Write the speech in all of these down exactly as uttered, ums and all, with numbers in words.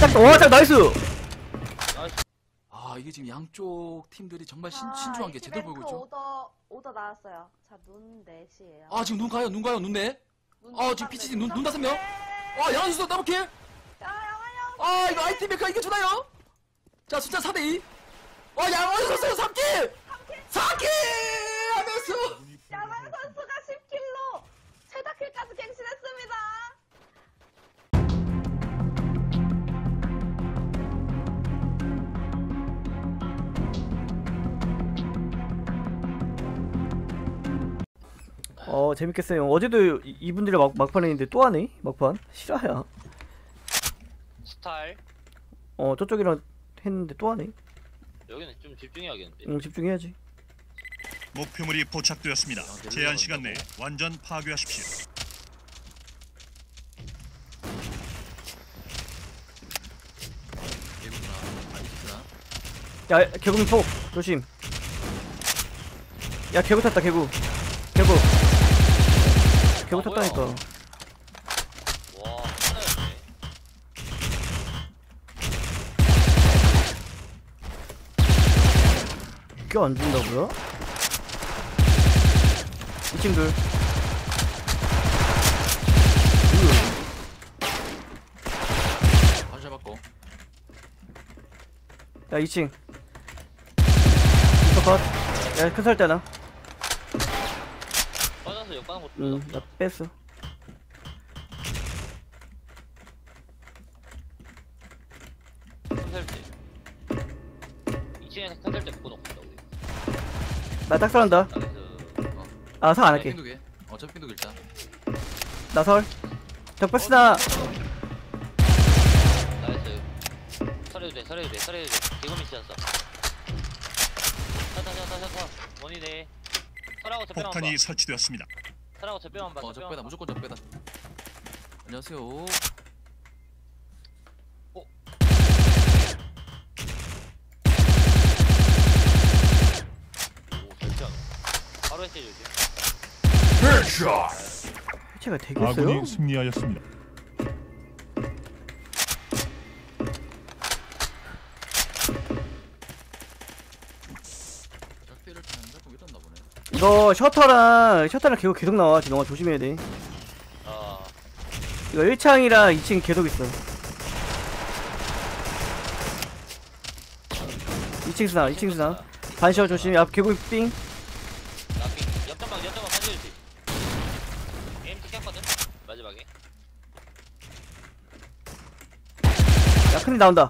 짝, 와, 짝, 나이스! 아 이게 지금 양쪽 팀들이 정말 신, 아, 신중한 게 제대로 보이고 있죠. 오더 오더 나왔어요. 자, 눈 넷이에요. 아 지금 눈 가요, 눈 가요, 눈 네. 눈 아 딱 지금 네, 피치디 눈, 딱 눈 다섯 네. 명. 아 양한 선수 더블킬. 야, 양아야. 아 이거 아이템 메카 이게 주나요? 자 숫자 사 대 이. 와 양한 선수 삼 킬. 사 킬 하면서. 양아 선수가 십 킬로 최다킬까지 갱신했습니다. 어, 재밌겠어요. 어제도 이- 이분들이 막, 막판 했는데 또 하네? 막판? 실화야. 스타일. 어, 저쪽이랑 했는데 또 하네? 여기는 좀 집중해야겠는데. 응, 집중해야지. 목표물이 포착되었습니다. 제한 시간 내에 완전 파괴하십시오. 개구나, 아이스나. 야, 개구미 폭! 조심. 야, 개구 탔다, 개구. 개구. 개구 아, 탔다니까. 뭐야. 와, 하나였네. 껴안 준다고요? 이 친구들. 바로 잡았고. 야, 이 층. 컷. 야, 큰 살자나. 빠져서 역가는 것도 응, 없다. 나 뺐어. 컨설트. 이 층에서 컨설트 묶어놓고 있다 우리. 나 딱설한다. 나에서 아, 설 안 할게. 핑두개. 어, 저 핑두개 일단. 나 설. 적배스나. 나이스. 설해도 돼, 설해도 돼, 설해도 돼. 개구미 씨였어. 샷다, 샷다, 샷다. 원이네. 설하고 저 뼈만 봐. 폭탄이 설치되었습니다. 설하고 저 뼈만 봐. 어, 저 적배다, 뼈만 봐. 무조건 적배다. 안녕하세요. 오, 절대 안 와. 바로 했지, 요즘. 해체가 되겠어요? 아군이 승리하였습니다. 적배를 그냥 조금 이랬나 보네. 이거 셔터랑 셔터랑 개구 계속 나와. 지금 너가 조심해야 돼. 아, 이거 일 창이랑 이 층 계속 있어. 이 층 스나, 이 층 스나. 반셔 조심. 앞 개구 삥. 나비. 옆전방, 옆전방 반지르지. 게임 찍혔거든? 마지막에. 야, 큰일 나온다.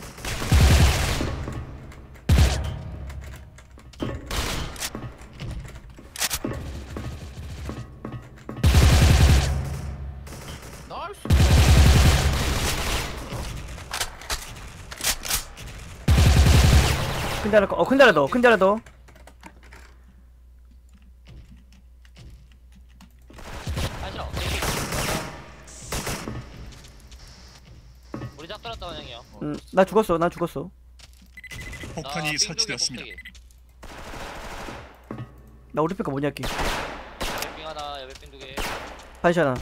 나이스. 큰 자라, 어, 큰 자라 더, 큰 자라 더. 아, 싫어. 게임. 우리 짝 떨었다, 원영이요. 응, 나 죽었어, 나 죽었어. 폭탄이 설치되었습니다. 나 오리피카 뭐냐, 할게. 빙 하나, 여백빙 두 개. 반셔 하나.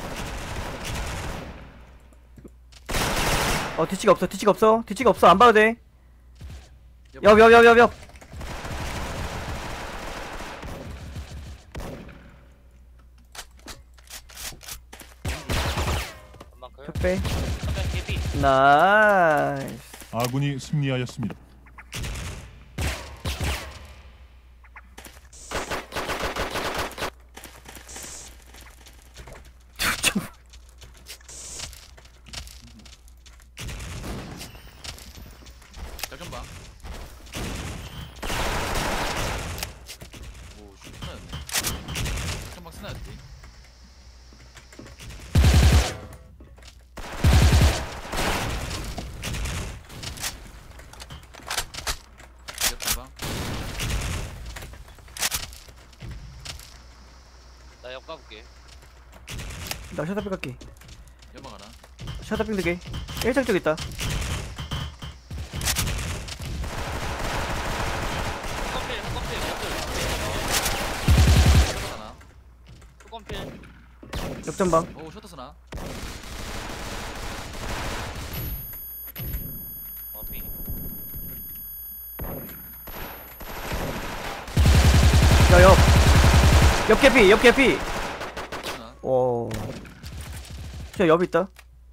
어, 뒤치가 없어, 뒤치가 없어, 뒤치가 없어, 안 봐도 돼. 옆, 옆, 옆, 옆, 옆. 금방 클. 적배. 선배 개피. 나이스. 아군이 승리하였습니다. 잘 좀 봐. 오, 슛 스나였네. 잠깐만 스나였지. 잠깐만. 나 역 가볼게. 나 셔터핑 갈게. 연막 하나. 셔터핑 두 개. 일 창 쪽 있다. 흑건필, 흑건필, 흑건필. 셔터 하나. 흑건필. 역전방. 오, 셔터 스나. 빙. 야, 옆. 옆 개피, 옆 개피. 하나. 오. 저 옆 있다.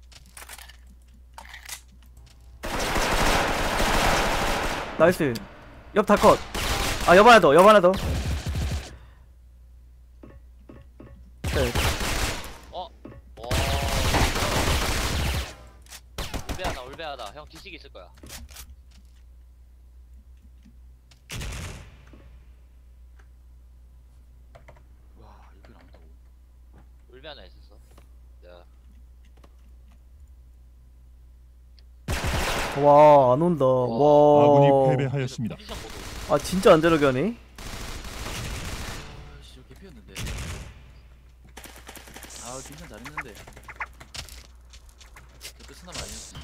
나이스. 옆 다 컷. 아, 옆 하나 더, 옆 하나 더. 네. 어? 와. 울베하다 울베하다. 형 뒤식이 있을 거야. 와 이걸 안 한다고. 울베 하나 있었어. 야. 와, 안 온다. 와. 아군이 패배하였습니다. 포지션 보도. 아, 진짜 안 들어가네. 아씨 저렇게 피었는데. 아 김선 잘했는데. 저때 스나만 아니었지.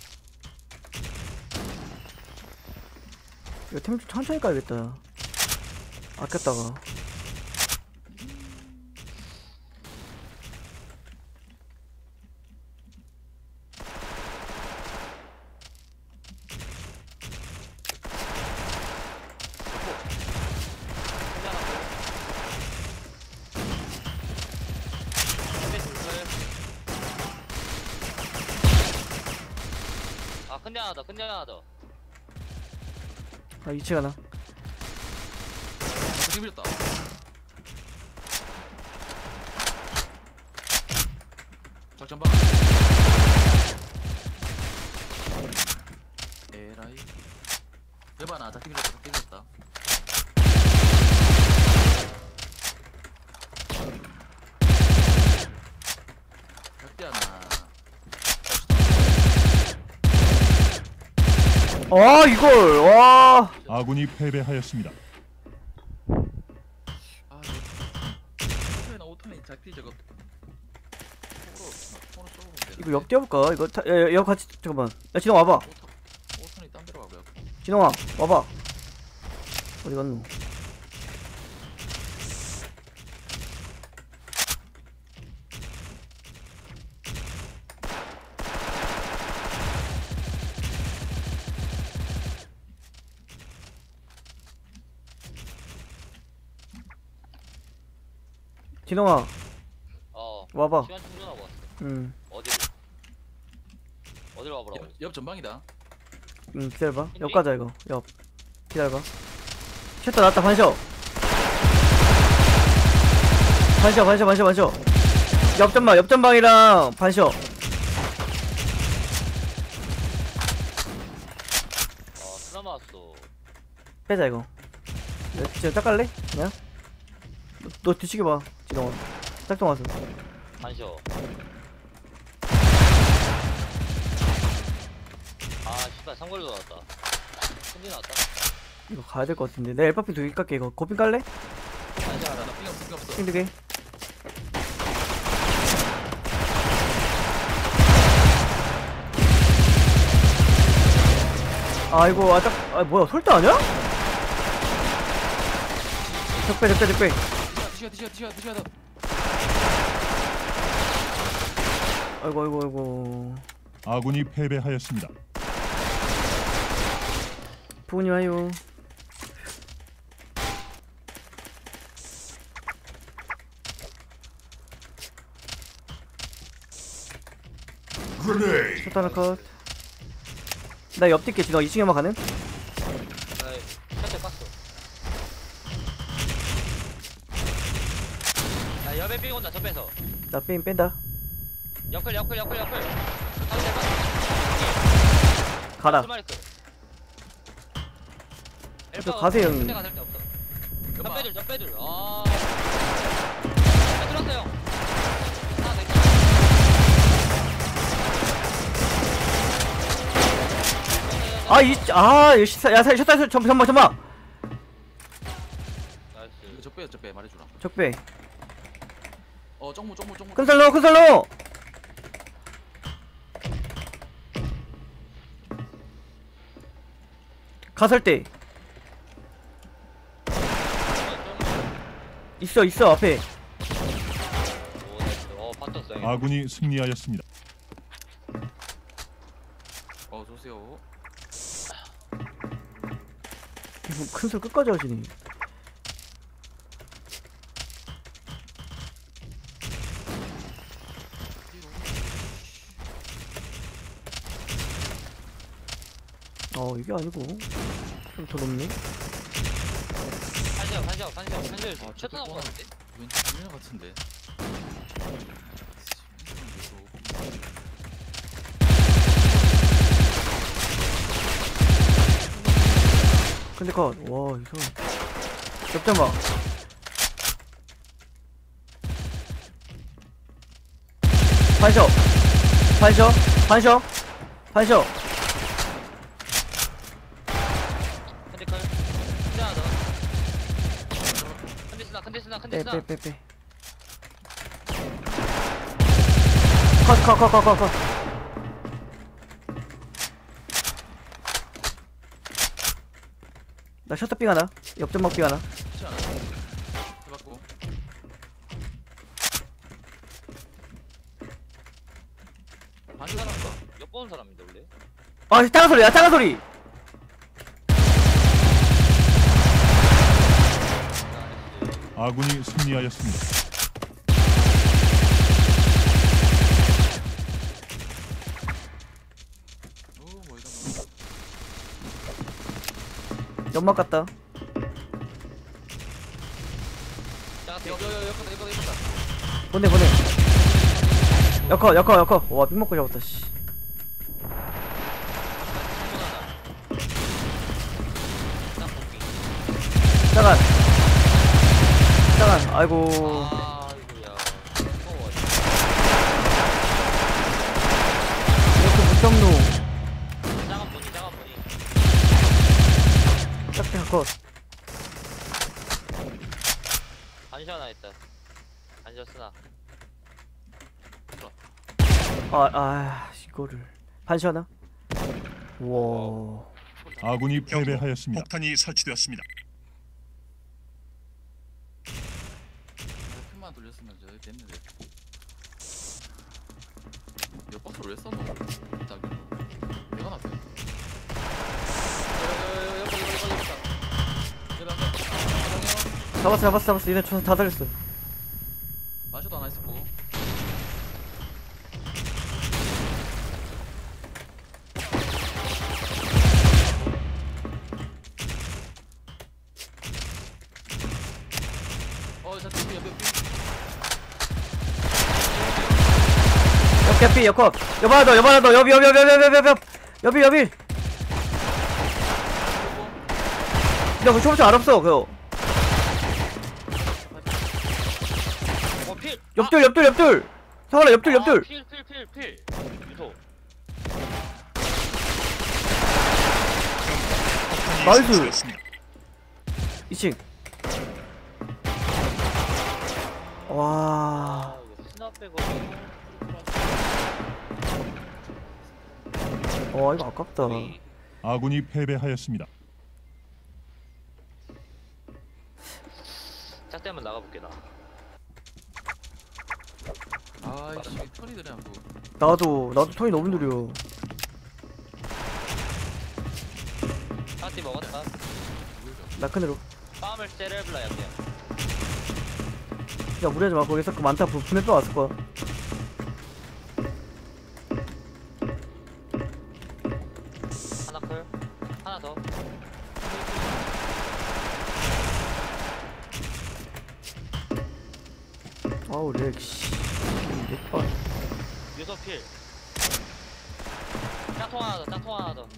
이거 템 좀 천천히 까야겠다. 아꼈다가. 아 큰데 하나 더 큰데 하나 더. 아, 이치 하나. 저렇게 밀었다. 작전방. 에라이. 대바나 작게 밀었다. 작게 밀었다. 작게 하나. 아, 이걸. 와. 아군이 패배하였습니다. 아, 오톤이나 오톤이 작디 저거. 폰으로 폰으로 쏘고 되는데. 이거 옆 뛰어볼까? 이거 타, 야, 야, 옆 같이 잠깐만. 야, 진홍 와봐. 오톤 오톤이 딴 데로 가고요. 진홍아, 와봐. 어디 갔노? 진홍아, 어. 와봐. 시간 충전하고 왔어. 응, 어디로? 어디로 와보라고? 옆, 옆 전방이다. 응, 기다려봐. 옆 가자, 이거. 옆. 기다려봐. 셔터 났다, 반셔. 반셔, 반셔, 반셔, 반셔. 옆전방, 옆전방이랑 반셔. 어 스나마 왔어. 빼자, 이거. 야, 진짜 닦갈래? 그냥? 너, 너 뒤치기 봐, 진홍아. 짝퉁 왔어. 반셔. 아 씨발 상거리 나왔다. 큰지 나왔다. 이거 가야 될 것 같은데. 내 엘파피 두개 깎게, 이거. 고핀 깔래? 반지 하나. 나삥 없어. 삥 없어. 힘들게. 아이고, 아, 딱, 아, 뭐야, 솔트 아니야? 적배, 적배, 적배. 뒤셔 뒤셔 뒤셔 뒤셔 뒤셔. 아이고, 아이고, 아이고. 아군이 패배하였습니다. 부모님 하요. 첫 하나 컷. 나 옆 뛸게, 진호. 이 층에만 가는? 나 샷대 깠어. 야 옆에 삥 온다 접해서. 나 뺀, 뺀다. 옆클 옆클 옆클 옆클. 상대 가라. 스마리크. 저 가세요, 형님. 상대가 살 데 없어. 접배들 접배들. 아. 야, 들었어 형. 하나 더 있다. 아, 이, 아, 이 시- 야, 사- 셔터, 셔터, 전- 전방, 전방. 이거 나이스. 적배 적배 말해주라. 적배. 어 쪽무 쪽무 쪽무. 큰 살로, 큰 살로. 가설대. 있어, 있어, 앞에. 오 나이스. 어 봤었어 형. 아군이 승리하였습니다. 어 좋으세요. 큰 소리 끝까지 하시니. 어 이게 아니고 좀 더 높네. 한시야 한시야 한시야 한시야 아, 셔터 나온 거 저거 같은데? 왠지 유명 같은데. 근데 컷. 와 이거 옆장 봐. 반셔 반셔 반셔 반셔. 컨디컬 컨디 하나 더 컨디 쓰나 컨디 쓰나 컨디 쓰나 빼빼빼빼. 컷컷컷컷컷. 나 셔터빙 하나. 옆점막 빙 하나. 쉽지 않아. 해봤고. 반 사람인가? 엿보는 사람인데 원래? 아 작은 소리야 작은 소리. 아군이 승리하였습니다. 오, 뭐 이런 연막 같다. 작았대 거. 여여여 여기다 여기다 여기다. 보내 보내. 여커 여커 여커. 와빙 먹고 잡았다 씨. 짜간 짜간. 아이고 아이고야 무서워 이렇게 무정루. 작은 보니 작은 보니 짝대 컷. 반시 하나 있다 반시 쓰나 아아 이거를 반시 하나. 우와. 아군이 패배하였습니다. 폭탄이 설치되었습니다. 핀만 돌렸으면 저 됐는데. 옆버스로 왜 썼노? 자기로. 내가 났어요. 여여여 여기 여기 여기 여기. 여기 한 명. 잡았어 잡았어 잡았어. 얘네 조사 다 달렸어. 마셔도 하나 있었고. 어, 저 뒤에 옆에 옆 개피 옆컷. 옆 하나 더 옆 하나 더. 옆 옆 옆 옆 옆 옆 옆이 옆이. 야 그 초보자 알 없어 그거. 어필 옆돌 옆돌 옆돌. 성환아 옆돌 옆돌. 필필필필 유소 폭탄이 나이스. 설치되었습니다. 이 층. 와. 아 이거 스나 빼고 와 이거 아깝다. 거의 아군이 패배하였습니다. 짝대면 나가볼게 나 아이씨, 털이들이 안 보고. 나도 나도 톤이 너무 느려. 파티 먹었다 나큰으로. 빰을 세레블라야 돼 야 무리하지 마. 거기서 그 많다 부- 분해 빼 왔을 거야. 하나 클 하나 더 아우 렉 씨. 몇 번. 유소 필 짝통 하나 더 짝통 하나 더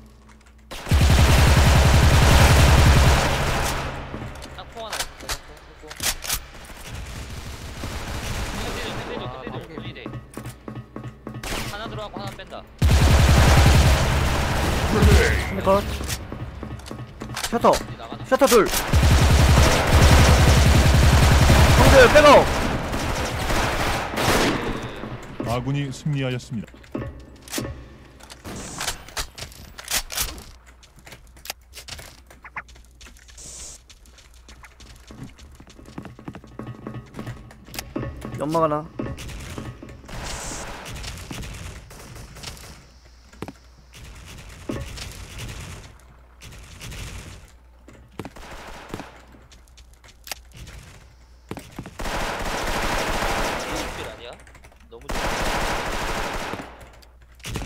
짝통 하나 있어 짝통 끝내줘 아, 끝내줘 오케이. 끝내줘 하나 들어가고 하나 뺀다 근데 컷. 셔터 이제 나가자 셔터 둘. 형들 백업. 아군이 승리하였습니다. 연막 하나.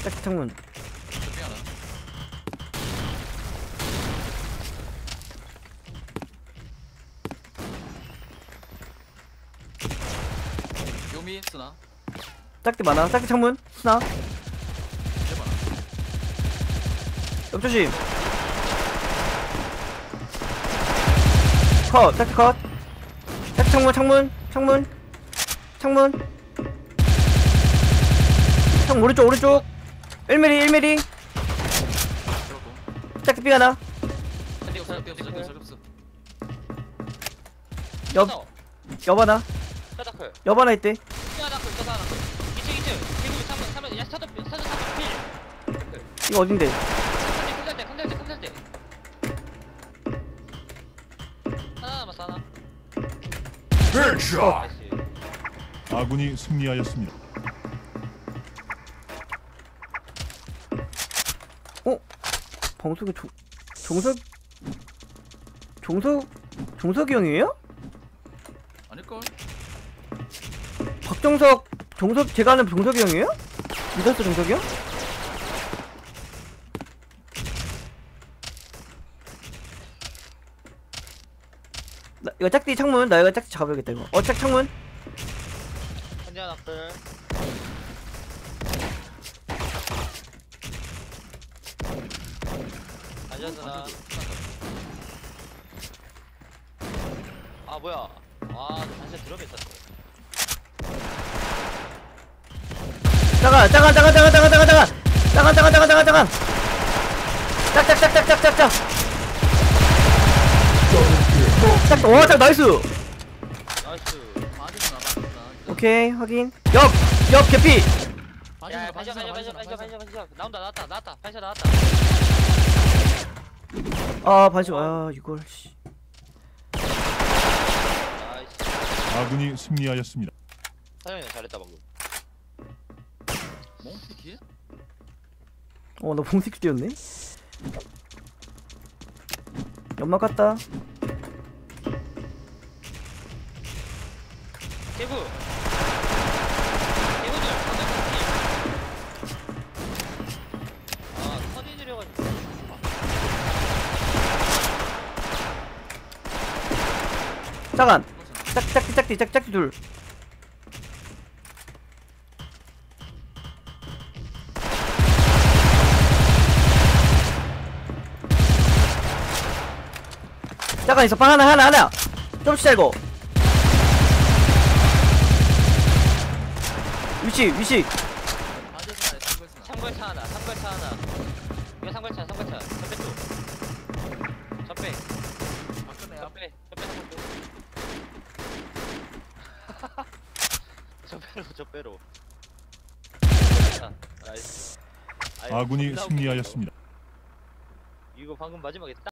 짝지 창문. 삐 하나. 요미 쓰나? 짝지 많아. 짝지 창문. 스나. 해봐. 옆조심. 컷. 짝지 컷. 짝지 창문 창문 창문 창문. 창문 오른쪽 오른쪽. 일 밀리미터 일 밀리미터. 들어고. 짝지 삐 하나. ตี없어 ตี없어 ตี없어 ตี없어. 옆 옆 하나. 짜다클. 옆 하나 있대. 짜다클 짜다클. 이층 이층. 대구 삼번 삼번. 야 스타트 스타트 삼번 필. 이거 어딘데? 큰살때 큰살때 큰살때. 하나 남았어 하나. 나이스. 아군이 승리하였습니다. 어? 방송에 종 종석 종석 종석이 형이에요? 아닐걸? 박종석 종석 제가 아는 종석이 형이에요? 믿었어 종석이 형? 나 이거 짝띠 창문 나 이거 짝띠 잡아야겠다 이거. 어 짝 창문. 한자 낙들. 안전스나. 아 뭐야? 아 단체 들어겠다. 잠깐 잠깐 잠깐 잠깐 잠깐 잠깐 잠깐 잠깐 잠깐 잠깐 잠깐 잠깐 짝짝짝짝짝짝짝 짝와짝 나이스. 나이스. 반지구나 반지구나. 오케이 확인. 옆 옆 개피. 야 반지구나 반샷 반지구나 반샷 반샷 반샷 반지구나. 반샷 반샷 나온다 나왔다 나왔다 반샷 나왔다. 아 반시 아 이걸 씨. 나이스. 아군이 승리하였습니다. 사장님 잘했다 방금. 몽피키? 어나 봉식 뛰었네. 연막 갔다. 대구. 대구들 방금 아 터디 들여가지고. 잠깐 짝 짝띠 짝띠 짝 짝띠 둘. 잠깐 있어 방 하나 하나 하나 좀 살고 위치 위치 반지구나 상글스나. 삼걸차 하나 삼걸차 하나. 이거 삼걸차 삼걸차. 접배 쪽. 접배. 아까네 접배. 접배 삼걸차. 접배로 접배로. 자, 나이스. 아이고, 아군이 겁나 웃기네, 승리하였습니다. 이거. 이거 방금 마지막에 딱